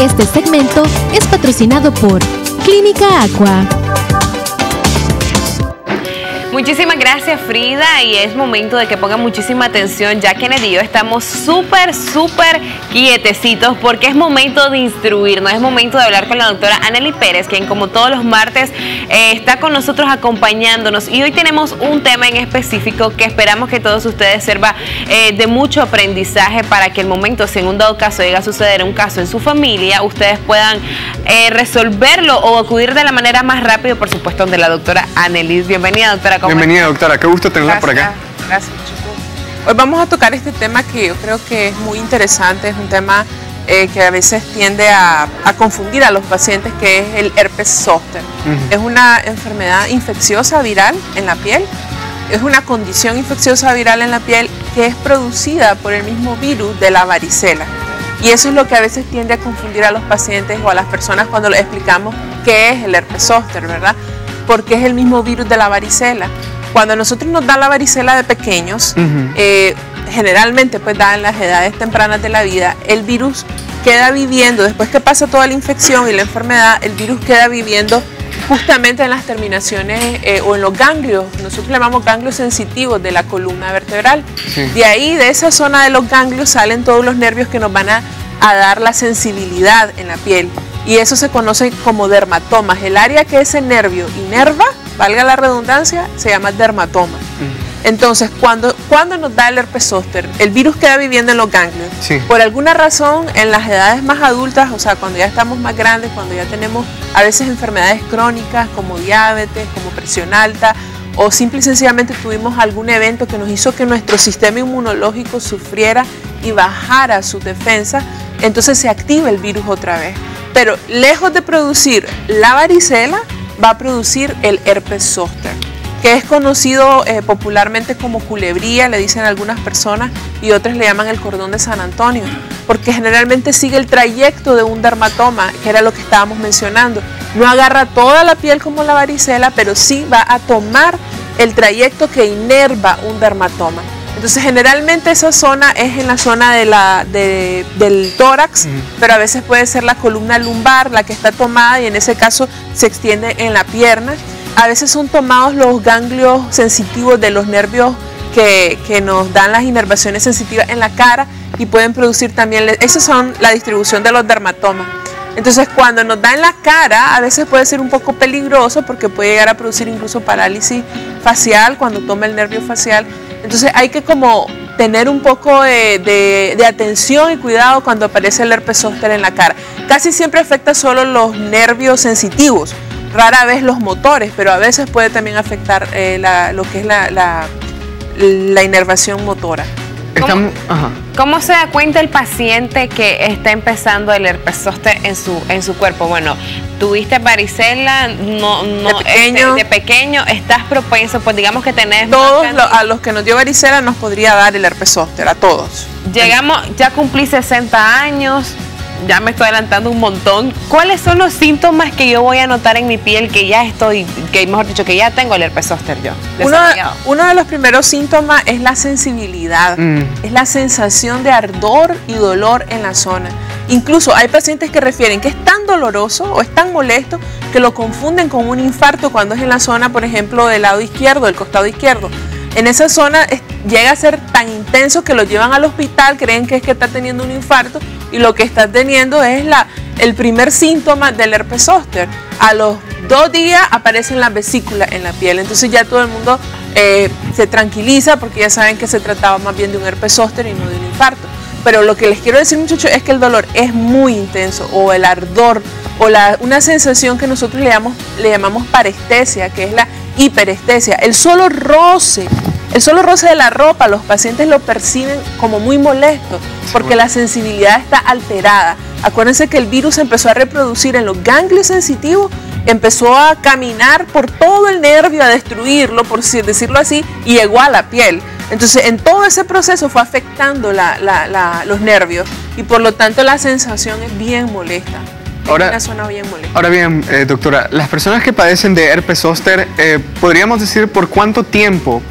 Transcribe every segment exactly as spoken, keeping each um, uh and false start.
Este segmento es patrocinado por Clínica Aqua. Muchísimas gracias, Frida, y es momento de que pongan muchísima atención, ya que Kennedy y yo estamos súper, súper quietecitos porque es momento de instruirnos, es momento de hablar con la doctora Anneli Pérez, quien como todos los martes eh, está con nosotros acompañándonos, y hoy tenemos un tema en específico que esperamos que todos ustedes sirva eh, de mucho aprendizaje para que el momento, si en un dado caso llega a suceder un caso en su familia, ustedes puedan eh, resolverlo o acudir de la manera más rápida, por supuesto, donde la doctora Anneli. Bienvenida, doctora. Bienvenida, doctora. Qué gusto tenerla por acá. Gracias, chicos. Hoy vamos a tocar este tema que yo creo que es muy interesante. Es un tema eh, que a veces tiende a, a confundir a los pacientes, que es el herpes zóster. Uh-huh. Es una enfermedad infecciosa viral en la piel. Es una condición infecciosa viral en la piel que es producida por el mismo virus de la varicela. Y eso es lo que a veces tiende a confundir a los pacientes o a las personas cuando les explicamos qué es el herpes zóster, ¿verdad? Porque es el mismo virus de la varicela. Cuando a nosotros nos da la varicela de pequeños, uh-huh. eh, generalmente pues da en las edades tempranas de la vida, el virus queda viviendo, después que pasa toda la infección y la enfermedad, el virus queda viviendo justamente en las terminaciones eh, o en los ganglios, nosotros le llamamos ganglios sensitivos de la columna vertebral. Sí. De ahí, de esa zona de los ganglios, salen todos los nervios que nos van a, a dar la sensibilidad en la piel. Y eso se conoce como dermatomas. El área que ese nervio inerva, valga la redundancia, se llama dermatoma. Mm. Entonces, cuando, cuando nos da el herpes zóster, el virus queda viviendo en los ganglios. Sí. Por alguna razón, en las edades más adultas, o sea, cuando ya estamos más grandes, cuando ya tenemos a veces enfermedades crónicas como diabetes, como presión alta, o simple y sencillamente tuvimos algún evento que nos hizo que nuestro sistema inmunológico sufriera y bajara su defensa, entonces se activa el virus otra vez. Pero lejos de producir la varicela, va a producir el herpes zóster, que es conocido eh, popularmente como culebría, le dicen algunas personas, y otras le llaman el cordón de San Antonio, porque generalmente sigue el trayecto de un dermatoma, que era lo que estábamos mencionando. No agarra toda la piel como la varicela, pero sí va a tomar el trayecto que inerva un dermatoma. Entonces, generalmente esa zona es en la zona de la, de, del tórax, mm. pero a veces puede ser la columna lumbar la que está tomada, y en ese caso se extiende en la pierna. A veces son tomados los ganglios sensitivos de los nervios que, que nos dan las inervaciones sensitivas en la cara, y pueden producir también, esas son la distribución de los dermatomas. Entonces, cuando nos da en la cara, a veces puede ser un poco peligroso porque puede llegar a producir incluso parálisis facial cuando toma el nervio facial. Entonces hay que como tener un poco de, de, de atención y cuidado cuando aparece el herpes zóster en la cara. Casi siempre afecta solo los nervios sensitivos, rara vez los motores, pero a veces puede también afectar eh, la, lo que es la, la, la inervación motora. ¿Cómo, ¿Cómo se da cuenta el paciente que está empezando el herpes zóster en su, en su cuerpo? Bueno, tuviste varicela, no, no, de, pequeño, este, de pequeño, estás propenso, pues digamos que tenés... Todos lo, a los que nos dio varicela nos podría dar el herpes zóster, a todos. Llegamos, ya cumplí sesenta años, ya me estoy adelantando un montón. ¿Cuáles son los síntomas que yo voy a notar en mi piel que ya estoy, que mejor dicho, que ya tengo el herpes zóster yo? Uno, uno de los primeros síntomas es la sensibilidad, mm. es la sensación de ardor y dolor en la zona. Incluso hay pacientes que refieren que es tan doloroso o es tan molesto que lo confunden con un infarto cuando es en la zona, por ejemplo, del lado izquierdo, del costado izquierdo. En esa zona es, llega a ser tan intenso que lo llevan al hospital, creen que es que está teniendo un infarto, y lo que está teniendo es la, el primer síntoma del herpes zóster. A los dos días aparecen las vesículas en la piel, entonces ya todo el mundo eh, se tranquiliza porque ya saben que se trataba más bien de un herpes zóster y no de un infarto. Pero lo que les quiero decir, muchachos, es que el dolor es muy intenso, o el ardor, o la, una sensación que nosotros le llamamos, le llamamos parestesia, que es la hiperestesia. El solo roce, el solo roce de la ropa, los pacientes lo perciben como muy molesto, porque la sensibilidad está alterada. Acuérdense que el virus empezó a reproducir en los ganglios sensitivos, empezó a caminar por todo el nervio, a destruirlo, por decirlo así, y llegó a la piel. Entonces, en todo ese proceso fue afectando la, la, la, los nervios, y por lo tanto la sensación es bien molesta. Ahora, una zona bien molesta. Ahora bien, eh, doctora, las personas que padecen de herpes zóster, eh, ¿podríamos decir por cuánto tiempo por,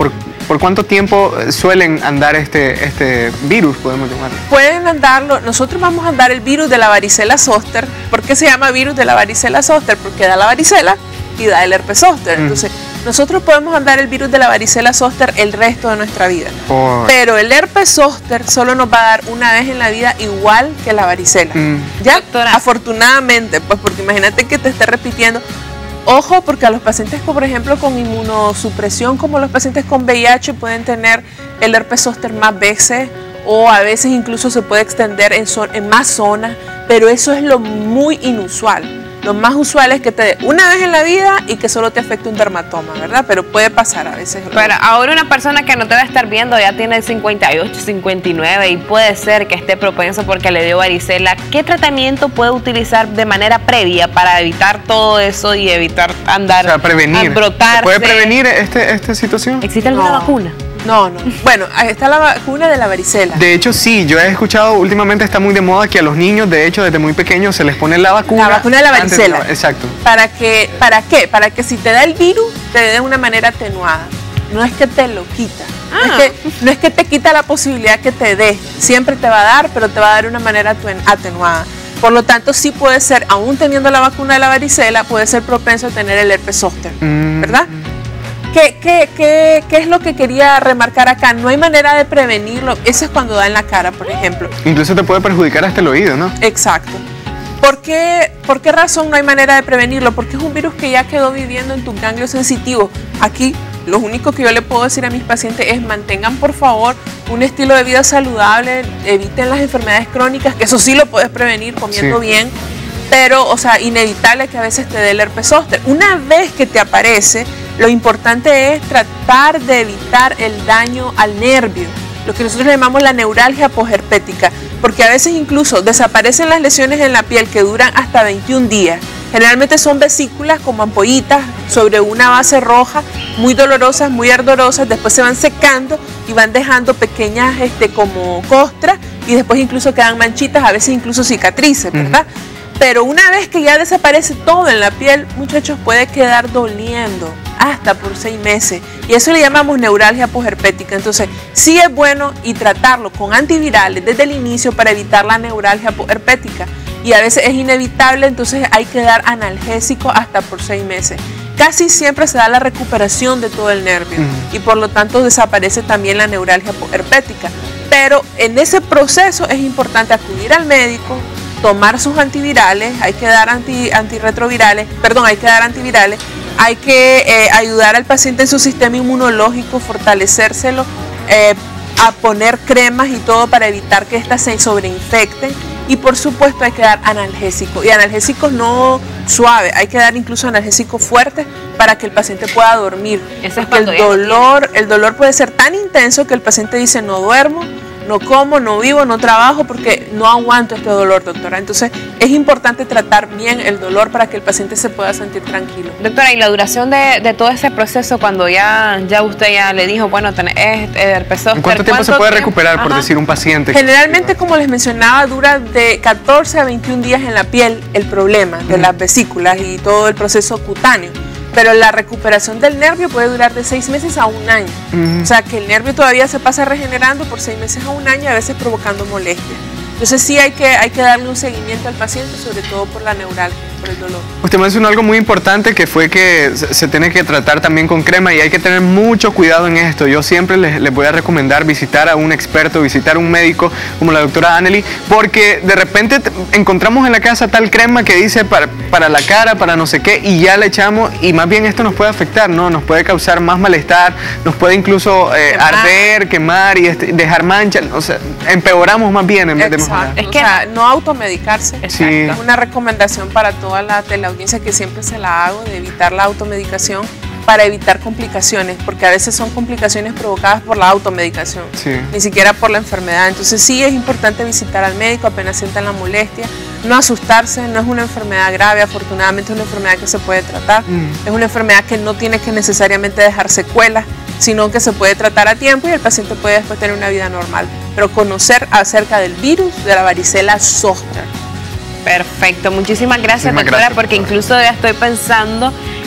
¿Por cuánto tiempo suelen andar este, este virus, podemos llamarlo? Pueden andarlo, nosotros vamos a andar el virus de la varicela zoster. ¿Por qué se llama virus de la varicela zoster? Porque da la varicela y da el herpes zóster. Mm. Entonces, nosotros podemos andar el virus de la varicela zoster el resto de nuestra vida. Oh. Pero el herpes zóster solo nos va a dar una vez en la vida, igual que la varicela. Mm. ¿Ya? Doctora. Afortunadamente, pues porque imagínate que te esté repitiendo. Ojo, porque a los pacientes, por ejemplo, con inmunosupresión, como los pacientes con V I H, pueden tener el herpes zóster más veces, o a veces incluso se puede extender en, en más zonas, pero eso es lo muy inusual. Lo más usual es que te dé una vez en la vida y que solo te afecte un dermatoma, ¿verdad? Pero puede pasar a veces. Pero ahora una persona que no te va a estar viendo ya tiene cincuenta y ocho, cincuenta y nueve y puede ser que esté propenso porque le dio varicela. ¿Qué tratamiento puede utilizar de manera previa para evitar todo eso y evitar andar, o sea, prevenir. brotarse? ¿Puede prevenir este, esta situación? ¿Existe alguna no. vacuna? No, no. Bueno, está la vacuna de la varicela. De hecho, sí, yo he escuchado, últimamente está muy de moda que a los niños, de hecho, desde muy pequeños se les pone la vacuna. La vacuna de la varicela. De, exacto. ¿Para que, ¿Para qué? Para que si te da el virus, te dé de una manera atenuada. No es que te lo quita. Ah. No, es que, no es que te quita la posibilidad que te dé. Siempre te va a dar, pero te va a dar de una manera atenuada. Por lo tanto, sí puede ser, aún teniendo la vacuna de la varicela, puede ser propenso a tener el herpes zóster, mm. ¿verdad? ¿Qué, qué, qué, ¿Qué es lo que quería remarcar acá? No hay manera de prevenirlo. Eso es cuando da en la cara, por ejemplo. Incluso te puede perjudicar hasta el oído, ¿no? Exacto. ¿Por qué, ¿Por qué razón no hay manera de prevenirlo? Porque es un virus que ya quedó viviendo en tus ganglios sensitivos. Aquí, lo único que yo le puedo decir a mis pacientes es mantengan, por favor, un estilo de vida saludable, eviten las enfermedades crónicas, que eso sí lo puedes prevenir comiendo sí. bien, pero, o sea, inevitable que a veces te dé el herpes zóster. Una vez que te aparece, lo importante es tratar de evitar el daño al nervio, lo que nosotros llamamos la neuralgia posherpética, porque a veces incluso desaparecen las lesiones en la piel que duran hasta veintiún días. Generalmente son vesículas como ampollitas sobre una base roja, muy dolorosas, muy ardorosas, después se van secando y van dejando pequeñas este, como costras y después incluso quedan manchitas, a veces incluso cicatrices, ¿verdad? Uh-huh. Pero una vez que ya desaparece todo en la piel, muchachos, puede quedar doliendo hasta por seis meses. Y eso le llamamos neuralgia posherpética. Entonces, sí es bueno y tratarlo con antivirales desde el inicio para evitar la neuralgia posherpética. Y a veces es inevitable, entonces hay que dar analgésico hasta por seis meses. Casi siempre se da la recuperación de todo el nervio uh-huh. y por lo tanto desaparece también la neuralgia posherpética. Pero en ese proceso es importante acudir al médico, tomar sus antivirales, hay que dar anti, antirretrovirales, perdón, hay que dar antivirales, hay que eh, ayudar al paciente en su sistema inmunológico, fortalecérselo, eh, a poner cremas y todo para evitar que éstas se sobreinfecten y por supuesto hay que dar analgésicos y analgésicos no suaves, hay que dar incluso analgésicos fuertes para que el paciente pueda dormir. Eso es porque el dolor, el dolor puede ser tan intenso que el paciente dice no duermo, no como, no vivo, no trabajo porque no aguanto este dolor, doctora. Entonces es importante tratar bien el dolor para que el paciente se pueda sentir tranquilo. Doctora, ¿y la duración de, de todo ese proceso cuando ya, ya usted ya le dijo, bueno, tenés herpes zóster? ¿En cuánto tiempo se puede recuperar, Ajá. por decir, un paciente? Generalmente, como les mencionaba, dura de catorce a veintiún días en la piel el problema de mm. las vesículas y todo el proceso cutáneo. Pero la recuperación del nervio puede durar de seis meses a un año. Uh-huh. O sea, que el nervio todavía se pasa regenerando por seis meses a un año, a veces provocando molestias. Entonces sí hay que, hay que darle un seguimiento al paciente, sobre todo por la neuralgia, por el dolor. Usted mencionó algo muy importante que fue que se, se tiene que tratar también con crema y hay que tener mucho cuidado en esto. Yo siempre les, les voy a recomendar visitar a un experto, visitar a un médico como la doctora Anneli, porque de repente encontramos en la casa tal crema que dice para, para la cara, para no sé qué, y ya le echamos y más bien esto nos puede afectar, ¿no? Nos puede causar más malestar, nos puede incluso eh, arder, quemar y este, dejar manchas, o sea, empeoramos más bien en vez de mejorar. Es que o sea, no automedicarse, sí. es una recomendación para toda la teleaudiencia que siempre se la hago, de evitar la automedicación para evitar complicaciones, porque a veces son complicaciones provocadas por la automedicación, sí. ni siquiera por la enfermedad. Entonces sí es importante visitar al médico apenas sientan la molestia, no asustarse, no es una enfermedad grave, afortunadamente es una enfermedad que se puede tratar, mm. es una enfermedad que no tiene que necesariamente dejar secuelas, sino que se puede tratar a tiempo y el paciente puede después tener una vida normal. Pero conocer acerca del virus de la varicela zoster. Perfecto, muchísimas gracias, muchísimas doctora, gracias, porque incluso ya estoy pensando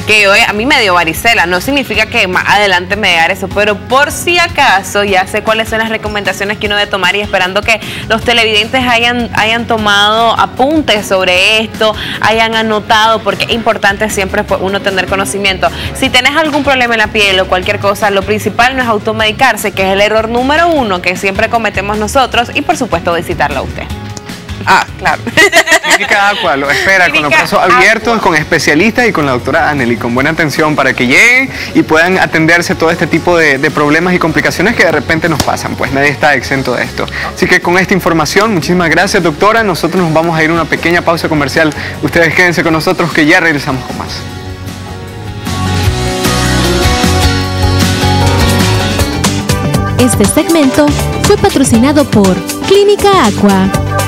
que hoy a mí me dio varicela. No significa que más adelante me dé eso, pero por si acaso ya sé cuáles son las recomendaciones que uno debe tomar y esperando que los televidentes hayan, hayan tomado apuntes sobre esto, hayan anotado, porque es importante siempre pues, uno tener conocimiento. Si tenés algún problema en la piel o cualquier cosa, lo principal no es automedicarse, que es el error número uno que siempre cometemos nosotros, y por supuesto visitarlo a usted. Ah, claro. Clínica Aqua lo espera Clínica con los brazos abiertos, Aqua. con especialistas y con la doctora Anneli, con buena atención para que lleguen y puedan atenderse todo este tipo de, de problemas y complicaciones que de repente nos pasan, pues nadie está exento de esto. Así que con esta información, muchísimas gracias, doctora. Nosotros nos vamos a ir a una pequeña pausa comercial. Ustedes quédense con nosotros que ya regresamos con más. Este segmento fue patrocinado por Clínica Aqua.